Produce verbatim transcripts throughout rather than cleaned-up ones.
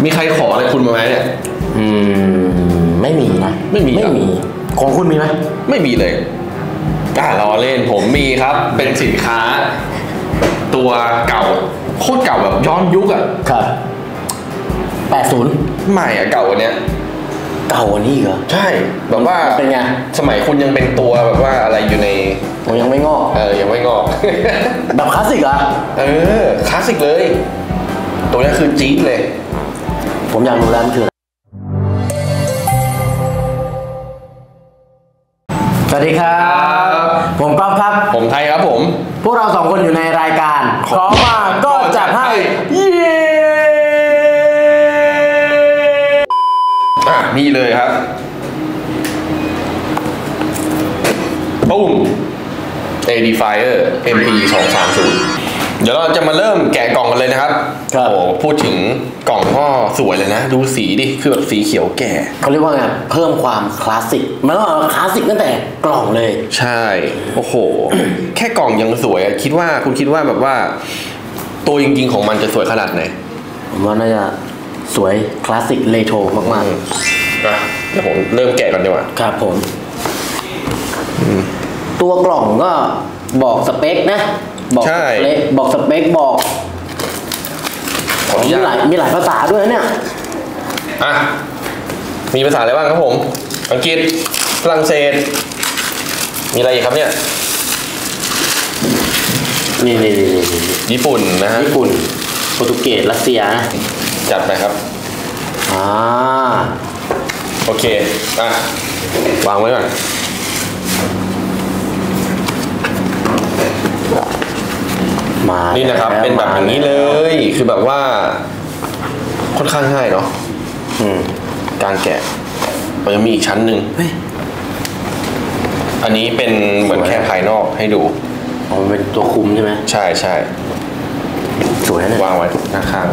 มีใครขออะไรคุณมาไหมเนี่ยอืมไม่มีนะไม่มีไม่มีของคุณมีไหมไม่มีเลยกล้ารอเล่นผมมีครับเป็นสินค้าตัวเก่าโคตรเก่าแบบย้อนยุคอ่ะครับแปดศูนย์ใหม่อ่ะเก่าวันเนี้ยเก่าวันนี้เหรอใช่แบบว่าเป็นไงสมัยคุณยังเป็นตัวแบบว่าอะไรอยู่ในผมยังไม่งอกเออยังไม่งอกแบบคลาสสิกเหรอเออคลาสสิกเลยตัวนี้คือจี๊ดเลยผมอยากรู้แล้วมันคือสวัสดีครับผมก๊อฟครับผมไทยครับผมพวกเราสองคนอยู่ในรายการขอมาก็จัดให้เย้อ่ะนี่เลยครับปุ้ม Edifier เอ็ม พี สองสามศูนย์เดี๋ยวเราจะมาเริ่มแกะกล่องกันเลยนะครับโอ้พูดถึงกล่องก็สวยเลยนะดูสีดิคือแบบสีเขียวแก่เขาเรียกว่าไงเพิ่มความคลาสสิกมันก็คลาสสิกตั้งแต่กล่องเลยใช่โอ้โห แค่กล่องยังสวยคิดว่าคุณคิดว่าแบบว่าตัวจริงๆของมันจะสวยขนาดไหนผมว่าน่าจะสวยคลาสสิกเรโทรมากๆอ่ะเดี๋ยวผมเริ่มแกะกันดีกว่าครับผมตัวกล่องก็บอกสเปคนะบอกสเปคบอกสเปคบอกมีหลายมีหลายภาษาด้วยเนี่ยอ่ะมีภาษาอะไรบ้างครับผมอังกฤษฝรั่งเศสมีอะไรอีกครับเนี่ยนี่นี่นี่ญี่ปุ่นนะฮะญี่ปุ่นโปรตุเกสรัสเซียนะจัดไปครับอ่าโอเคอ่ะวางไว้ก่อนนี่นะครับเป็นแบบอย่างนี้เลยคือแบบว่าค่อนข้างง่ายเนาะการแกะมันยังมีอีกชั้นหนึ่งอันนี้เป็นเหมือนแค่ภายนอกให้ดูอ๋อมันเป็นตัวคุมใช่ไหมใช่ใช่สวยนะวางไว้หน้าข้าง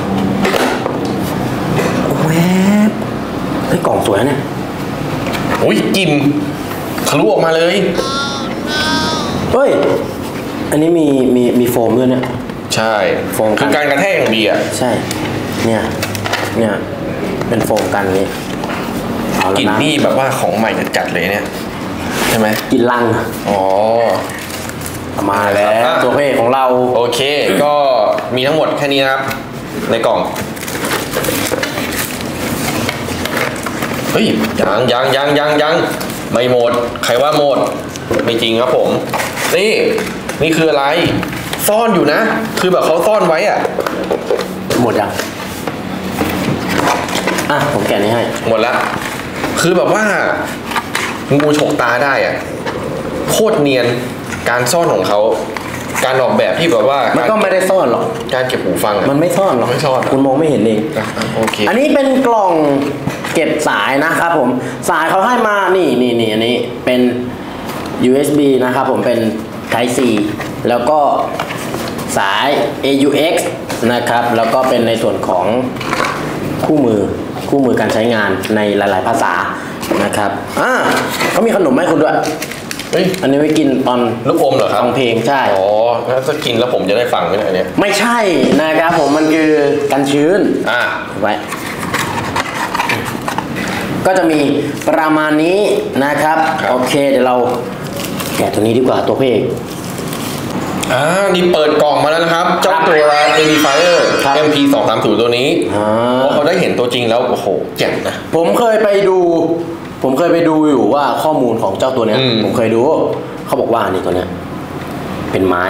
แวบเฮ้ยกล่องสวยเนี่ยโอ้ยกลิ่นทะลุออกมาเลยเฮ้ยอันนี้มีมีมีโฟมด้วยเนี่ยใช่โฟมคือการกระแทกอย่างดีอ่ะใช่เนี่ยเนี่ยเป็นโฟมกันนี่กลิ่นนี่แบบว่าของใหม่จัดเลยเนี่ยใช่ไหมกลิ่นลังอ๋อมาแล้วตัวเพศของเราโอเคก็มีทั้งหมดแค่นี้นะครับในกล่องเฮ้ยยังยังยังยังยังไม่หมดใครว่าหมดไม่จริงครับผมนี่นี่คืออะไรซ่อนอยู่นะคือแบบเขาซ่อนไว้อะหมดยังอ่ะผมแกะนี้ให้หมดละคือแบบว่างูฉกตาได้อะโคตรเนียนการซ่อนของเขาการออกแบบที่แบบว่ามันก็ไม่ได้ซ่อนหรอกการเก็บหูฟังมันไม่ซ่อนหรอกไม่ซ่อนคุณมองไม่เห็นเองโอเคอันนี้เป็นกล่องเก็บสายนะครับผมสายเขาให้มานี่นี่นี่อันนี้เป็น ยู เอส บี นะครับผมเป็น Type C แล้วก็สาย เอ ยู เอ็กซ์ นะครับแล้วก็เป็นในส่วนของคู่มือคู่มือการใช้งานในหลายๆภาษานะครับอ่าเขามีขนมให้คุณด้วยเฮ้ยอันนี้ไว้กินตอนลูกอมเหรอครับฟังเพลงใช่อ๋อแล้วจะกินแล้วผมจะได้ฟังไหมเนี่ยไม่ใช่นะครับผมมันคือกันชื้นอ่าไว้ก็จะมีประมาณนี้นะครับโอเคเดี๋ยวเราแกะตัวนี้ดีกว่าตัวเพลงอ่านี่เปิดกล่องมาแล้วนะครับเจ้าตัว Edifier เอ็ม พี สองสามศูนย์ตัวนี้เพราะเขาได้เห็นตัวจริงแล้วโอ้โหแจ่มนะผมเคยไปดูผมเคยไปดูอยู่ว่าข้อมูลของเจ้าตัวเนี้ยผมเคยดูเขาบอกว่านี่ตัวเนี้ยเป็นไม้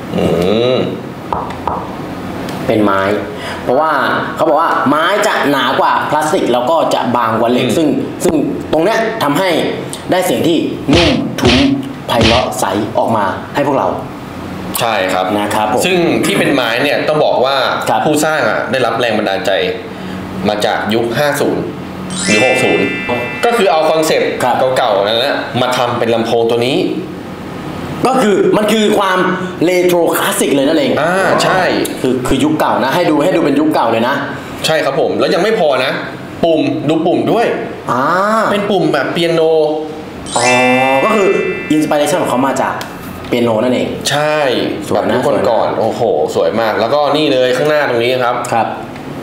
เป็นไม้เพราะว่าเขาบอกว่าไม้จะหนากว่าพลาสติกแล้วก็จะบางกว่าเหล็กซึ่งซึ่งตรงเนี้ยทำให้ได้เสียงที่นุ่มทุ้มไพเราะใสออกมาให้พวกเราใช่ครับนะครับซึ่งที่เป็นไม้เนี่ยต้องบอกว่าผู้สร้างอ่ะได้รับแรงบันดาลใจมาจากยุคห้าสิบหรือหกสิบก็คือเอาคอนเซ็ปต์เก่าๆนั่นแหละมาทำเป็นลำโพงตัวนี้ก็คือมันคือความเรโทรคลาสสิกเลยนั่นเองอ่าใช่คือคือยุคเก่านะให้ดูให้ดูเป็นยุคเก่าเลยนะใช่ครับผมแล้วยังไม่พอนะปุ่มดูปุ่มด้วยอ่าเป็นปุ่มแบบเปียโนอ๋อก็คืออินสปิเรชันของเขามาจากเปียโนนั่นเองใช่แบบยุคก่อนๆโอ้โหสวยมากแล้วก็นี่เลยข้างหน้าตรงนี้ครับครับ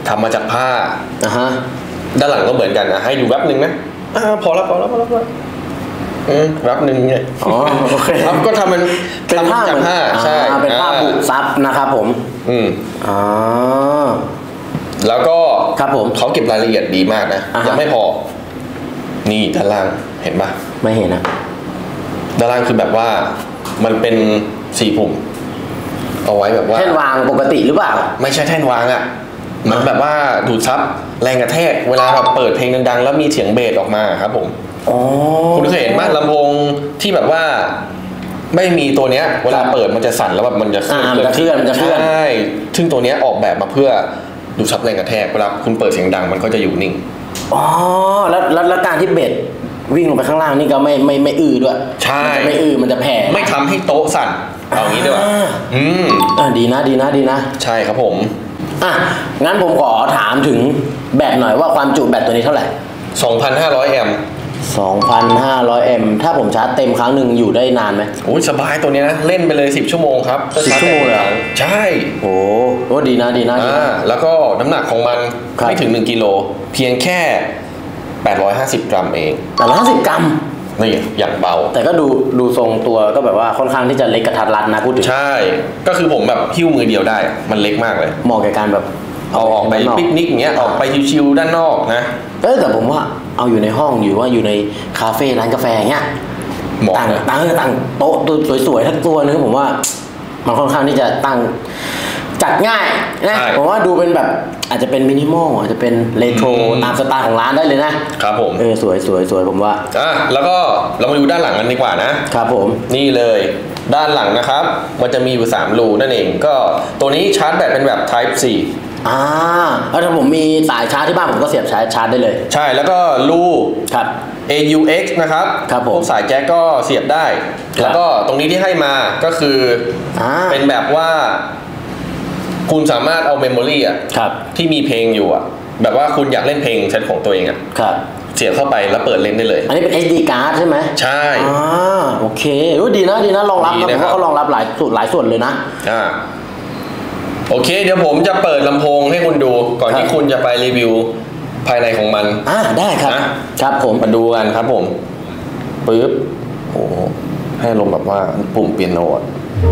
ทำมาจากผ้าอ่ะฮะด้านหลังก็เหมือนกันนะให้ดูแวบหนึ่งนะอ่าพอแล้วพอแล้วพอแล้วพอแล้วอืมแวบหนึ่งเนี่ยอ๋อโอเคครับก็ทำมันเป็นผ้าจากผ้าใช่เป็นผ้าบุซับนะครับผมอืมอ๋อแล้วก็ครับผมเขาเก็บรายละเอียดดีมากนะยังไม่พอนี่ด้านล่างเห็นปะไม่เห็นนะด้านล่างคือแบบว่ามันเป็นสี่ปุ่มเอาไว้แบบว่าแท่นวางปกติหรือเปล่าไม่ใช่แท่นวางอ่ะมันแบบว่าดูดซับแรงกระแทกเวลาแบบเปิดเพลงดังๆแล้วมีเสียงเบสออกมาครับผมอ๋อคุณเคยเห็นไหมลำโพงที่แบบว่าไม่มีตัวเนี้ยเวลาเปิดมันจะสั่นแล้วแบบมันจะเคลื่อนมันจะเคลื่อนมันจะเคลื่อนใช่ซึ่งตัวเนี้ยออกแบบมาเพื่อดูดซับแรงกระแทกเวลาคุณเปิดเสียงดังมันก็จะอยู่นิ่งอ๋อแล้วแล้วการที่เบสวิ่งลงไปข้างล่างนี่ก็ไม่ไม่ไม่อื้อด้วยใช่มันจะไม่อื้อมันจะแผ่ไม่ทำให้โต๊ะสั่นเอางี้ด้วยอืมอ่าดีนะดีนะดีนะใช่ครับผมอ่ะงั้นผมขอถามถึงแบตหน่อยว่าความจุแบตตัวนี้เท่าไหร่สองพันห้าร้อย แอมป์สองพันห้าร้อย แอมป์ถ้าผมชาร์จเต็มครั้งหนึ่งอยู่ได้นานไหมโอ้ยสบายตัวนี้นะเล่นไปเลยสิบชั่วโมงครับสิบชั่วโมงเลยใช่โอ้โหดีนะดีนะอ่าแล้วก็น้ำหนักของมันไม่ถึงหนึ่งกิโลเพียงแค่แปดร้อยห้าสิบกรัมเองแปดร้อยห้าสิบกรัมนี่อย่างเบาแต่ก็ดูดูทรงตัวก็แบบว่าค่อนข้างที่จะเล็กกระทัดรัดนะพูดถึงใช่ก็คือผมแบบหิ้วมือเดียวได้มันเล็กมากเลยเหมาะกับการแบบเอาออกไปปิกนิกอย่างเงี้ยออกไปชิวๆด้านนอกนะเออแต่ผมว่าเอาอยู่ในห้องอยู่ว่าอยู่ในคาเฟ่ร้านกาแฟเงี้ยต่างต่างต่างโต๊ะตัวสวยๆทั้งตัวนึงผมว่ามันค่อนข้างที่จะตั้งจัดง่ายนะผมว่าดูเป็นแบบอาจจะเป็นมินิมอลอาจจะเป็นเรโทรตามสไตล์ของร้านได้เลยนะครับผมเออสวยสวยสวยผมว่าอ่ะแล้วก็เรามาดูด้านหลังกันดีกว่านะครับผมนี่เลยด้านหลังนะครับมันจะมีอยู่สามรูนั่นเองก็ตัวนี้ชาร์จแบตเป็นแบบ Type C อ่าแล้วถ้าผมมีสายชาร์จที่บ้านผมก็เสียบชาร์จชาร์จได้เลยใช่แล้วก็รูครับเอ ยู เอ็กซ์ นะครับครับผมสายแจ็คก็เสียบได้แล้วก็ตรงนี้ที่ให้มาก็คือเป็นแบบว่าคุณสามารถเอาเมมโมรี่อ่ะที่มีเพลงอยู่อ่ะแบบว่าคุณอยากเล่นเพลงเซตของตัวเองอ่ะเสียบเข้าไปแล้วเปิดเล่นได้เลยอันนี้เป็น เอส ดี card ใช่ไหมใช่อ่าโอเคดีนะดีนะรองรับนะผมว่าเขารองรับหลายส่วนหลายส่วนเลยนะอ่าโอเคเดี๋ยวผมจะเปิดลำโพงให้คุณดูก่อนที่คุณจะไปรีวิวภายในของมันอ่าได้ครับครับผมมาดูกันครับผมปึ๊บโอ้ให้ลงแบบว่าปุ่มเปียโนอ่ะ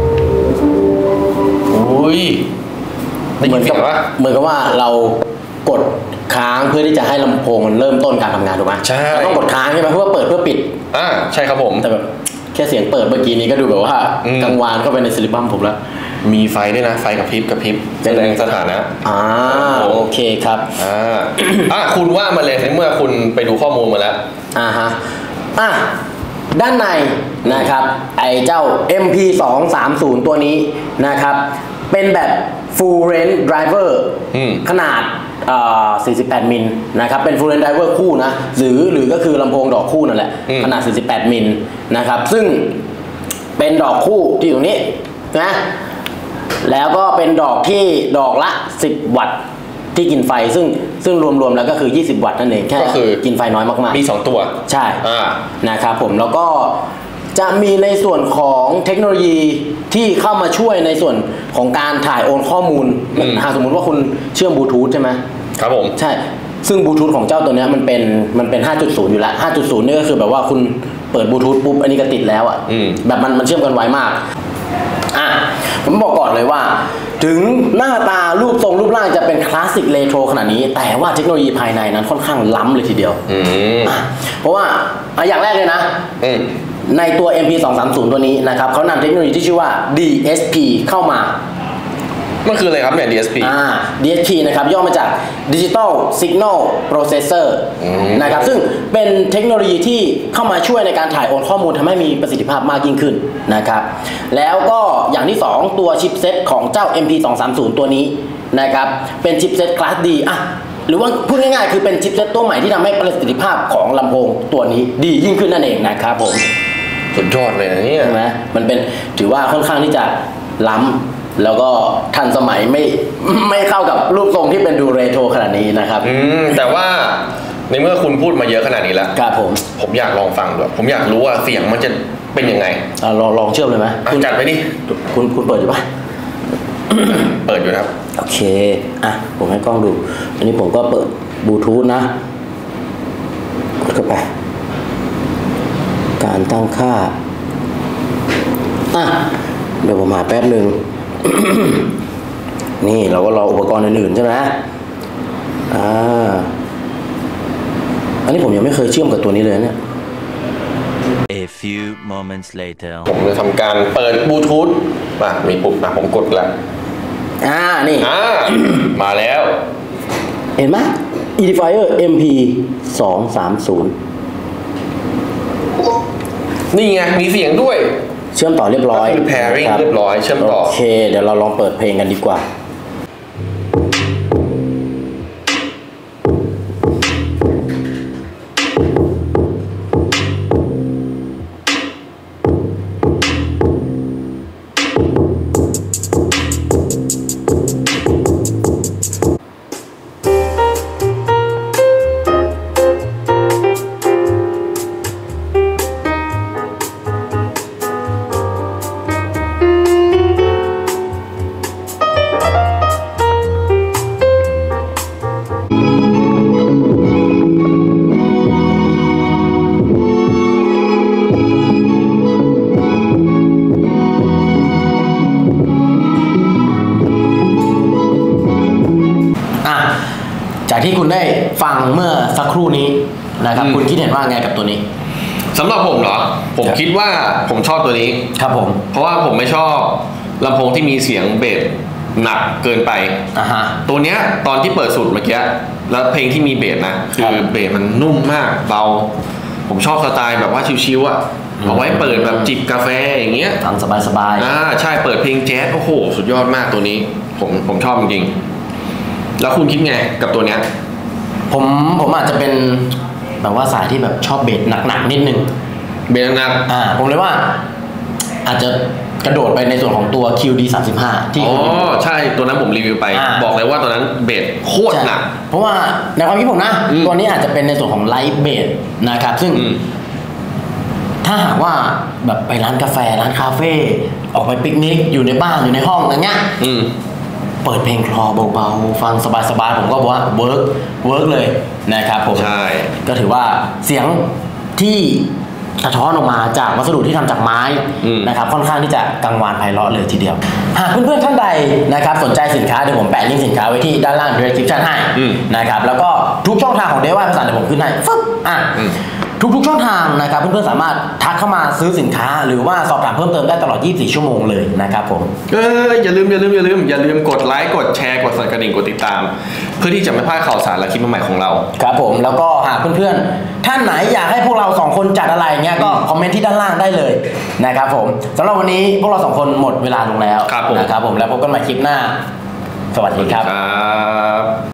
อุ้ยเหมือนกับว่าเหมือนกับว่าเรากดค้างเพื่อที่จะให้ลำโพงมันเริ่มต้นการทำงานถูกไหมใช่เราต้องกดค้างใช่ไหมเพื่อเปิดเพื่อปิดอ่าใช่ครับผมแต่แบบแค่เสียงเปิดเมื่อกี้นี้ก็ดูแบบว่ากังวานเข้าไปในซิลิบัมผมแล้วมีไฟด้วยนะไฟกระพริบกระพริบแสดงสถานะอ่าโอเคครับอ่าอ่ะคุณว่ามาเลยในเมื่อคุณไปดูข้อมูลมาแล้วอ่าฮะอ่ะด้านในนะครับไอ้เจ้า เอ็ม พี สองสามศูนย์ ตัวนี้นะครับเป็นแบบ full range driver ขนาดสี่สิบแปดมิลนะครับเป็น full range driver คู่นะหรือหรือก็คือลำโพงดอกคู่นั่นแหละขนาดสี่สิบแปดมิลนะครับซึ่งเป็นดอกคู่ที่อยู่นี้นะแล้วก็เป็นดอกที่ดอกละสิบวัตต์ที่กินไฟซึ่งซึ่งรวมๆแล้วก็คือยี่สิบวัตต์นั่นเองแค่กินไฟน้อยมากๆมีสองตัวใช่นะครับผมแล้วก็จะมีในส่วนของเทคโนโลยีที่เข้ามาช่วยในส่วนของการถ่ายโอนข้อมูลหากสมมุติว่าคุณเชื่อมบลูทูธใช่ไหมครับผมใช่ซึ่งบลูทูธของเจ้าตัวนี้มันเป็นมันเป็น ห้าจุดศูนย์ อยู่แล้ว ห้าจุดศูนย์ นี่ก็คือแบบว่าคุณเปิดบลูทูธปุ๊บอันนี้ก็ติดแล้วอ่ะแบบมันมันเชื่อมกันไวมากอ่ะผมบอกก่อนเลยว่าถึงหน้าตารูปทรงรูปร่างจะเป็นคลาสสิกเรโทรขนาดนี้แต่ว่าเทคโนโลยีภายในนั้นค่อนข้างล้ำเลยทีเดียวเพราะว่าอย่างแรกเลยนะในตัว เอ็ม พี สองสามศูนย์ ตัวนี้นะครับเขานำเทคโนโลยีที่ชื่อว่า ดี เอส พี เข้ามามันคืออะไรครับเนี่ย ดี เอส พีอ่า ดี เอส พี นะครับย่อมาจาก Digital Signal Processor นะครับซึ่งเป็นเทคโนโลยีที่เข้ามาช่วยในการถ่ายโอนข้อมูลทำให้มีประสิทธิภาพมากยิ่งขึ้นนะครับแล้วก็อย่างที่สองตัวชิปเซ็ตของเจ้า เอ็ม พี สองสามศูนย์ ตัวนี้นะครับเป็นชิปเซ็ตคลาส D อ่ะหรือว่าพูดง่ายๆคือเป็นชิปเซ็ตตัวใหม่ที่ทำให้ประสิทธิภาพของลำโพงตัวนี้ดียิ่งขึ้นนั่นเองนะครับผมสุดยอดเลยนะเนี่ยใช่ไหมมันเป็นถือว่าค่อนข้างที่จะล้ำแล้วก็ทันสมัยไม่ไม่เข้ากับรูปทรงที่เป็นดูเรโทรขนาดนี้นะครับอืมแต่ว่าในเมื่อคุณพูดมาเยอะขนาดนี้แล้วครับผมผมอยากลองฟังด้วยผมอยากรู้ว่าเสียงมันจะเป็นยังไงอ่าลองลองเชื่อมเลยไหมคุณจัดไปดิคุณคุณเปิดอยู่ปะเปิดอยู่นะครับโอเคอ่ะผมให้กล้องดูอันนี้ผมก็เปิดบลูทูธนะกดเข้าไปการตั้งค่าอ่ะเดี๋ยวผมหาแป๊บหนึ่ง นี่เราก็รออุปกรณ์อื่นๆใช่ไหมอ่าอันนี้ผมยังไม่เคยเชื่อมกับตัวนี้เลยเนี่ย A few moments later ผมจะทำการเปิดบลูทูธมามีปุ่มนะผมกดแล้วอ่านี่อ่า มาแล้วเห็นไหม Edifier เอ็ม พี สองสามศูนย์นี่ไงมีเสียงด้วยเชื่อมต่อเรียบร้อย pairing เรียบร้อยเชื่อมต่อโอเคเดี๋ยวเราลองเปิดเพลงกันดีกว่าจากที่คุณได้ฟังเมื่อสักครู่นี้นะครับคุณคิดเห็นว่าไงกับตัวนี้สำหรับผมเหรอผมคิดว่าผมชอบตัวนี้ครับผมเพราะว่าผมไม่ชอบลำโพงที่มีเสียงเบสหนักเกินไปอ่าฮะตัวเนี้ยตอนที่เปิดสุดเมื่อกี้แล้วเพลงที่มีเบสนะคือเบสมันนุ่มมากเบาผมชอบสไตล์แบบว่าชิวๆอ่ะเอาไว้เปิดแบบจิบกาแฟอย่างเงี้ยฟังสบายๆอ่าใช่เปิดเพลงแจ๊สโอ้โหสุดยอดมากตัวนี้ผมผมชอบจริงๆแล้วคุณคิดไงกับตัวเนี้ยผมผมอาจจะเป็นแบบว่าสายที่แบบชอบเบสหนักๆนิดนึงเบสหนักอ่าผมเลยว่าอาจจะกระโดดไปในส่วนของตัว คิว ดี สามสิบห้า ที่อ๋อใช่ตัวนั้นผมรีวิวไปบอกเลยว่าตัวนั้นเบสโคตรหนักเพราะว่าในความคิดผมนะตัวนี้อาจจะเป็นในส่วนของไลท์เบสนะครับซึ่งถ้าหากว่าแบบไปร้านกาแฟร้านคาเฟ่ออกไปปิกนิกอยู่ในบ้านอยู่ในห้องอะไรเงี้ยเปิดเพลงคลอเบาๆฟังสบายๆผมก็บอกว่าเวิร์กเวิร์กเลยนะครับผมใช่ก็ถือว่าเสียงที่สะท้อนออกมาจากวัสดุที่ทำจากไม้นะครับค่อนข้างที่จะกังวานไพเราะเลยทีเดียวหากเพื่อนๆท่านใดนะครับสนใจสินค้าเดี๋ยวผมแปะลิงก์สินค้าไว้ที่ด้านล่าง description ให้นะครับแล้วก็ทุกช่องทางของเดว่าภาษาเดี๋ยวผมขึ้นให้ฟึ๊บอ่ะทุกๆช่องทางนะครับเพื่อนๆสามารถทักเข้ามาซื้อสินค้าหรือว่าสอบถามเพิ่มเติมได้ตลอดยี่สิบสี่ชั่วโมงเลยนะครับผมเอออย่าลืมอย่าลืมอย่าลืมอย่าลืมกดไลค์กดแชร์กดสั่นกระดิ่งกดติดตามเพื่อที่จะไม่พลาดข่าวสารและคลิปใหม่ของเราครับผมแล้วก็หากเพื่อนๆท่านไหนอยากให้พวกเราสองคนจัดอะไรเงี้ยก็คอมเมนต์ที่ด้านล่างได้เลยนะครับผมสำหรับวันนี้พวกเราสองคนหมดเวลาลงแล้วนะครับผมแล้วพบกันใหม่คลิปหน้าสวัสดีครับ